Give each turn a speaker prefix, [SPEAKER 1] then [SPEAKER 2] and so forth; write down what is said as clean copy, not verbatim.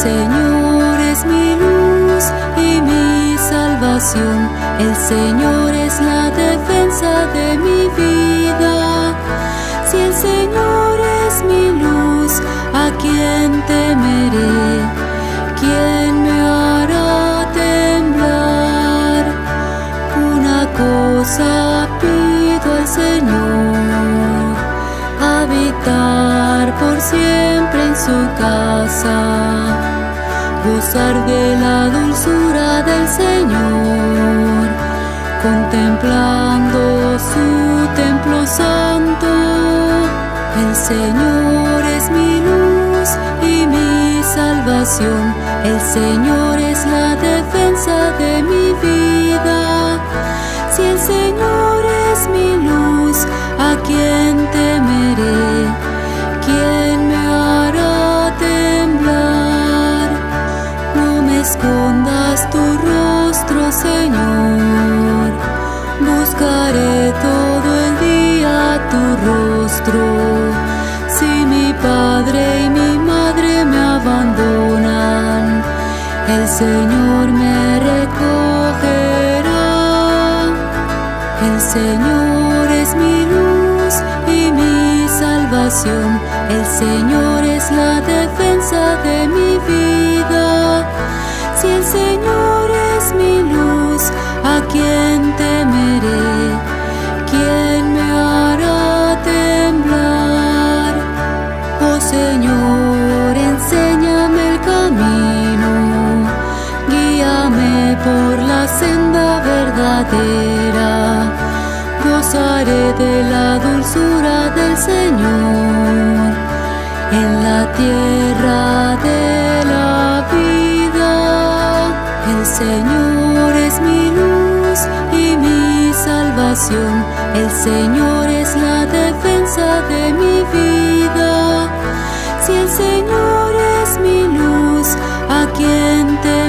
[SPEAKER 1] Señor es mi luz y mi salvación, el Señor es la defensa de mi vida. Si el Señor es mi luz, ¿a quién temeré? ¿Quién me hará temblar? Una cosa pido al Señor, habitar por siempre en su casa, gozar de la dulzura del Señor, contemplando su templo santo. El Señor es mi luz y mi salvación, el Señor es la defensa de mi vida. Si el Señor es mi luz, ¿a quién temeré? ¿Quién me hará temblar? No me escondas tu rostro, Señor, buscaré todo el día tu rostro. Si mi padre y mi madre me abandonan, el Señor me recogerá. El Señor es mi luz y mi salvación, el Señor es la defensa de mi vida. Si el Señor es mi luz, ¿a quién temeré? ¿Quién me hará temblar? Oh Señor, enséñame el camino, guíame por la senda verdadera. Gozaré de la dulzura del Señor en la tierra de la vida. El Señor es mi luz y mi salvación, el Señor es la defensa de mi vida. Si el Señor es mi luz, ¿a quién te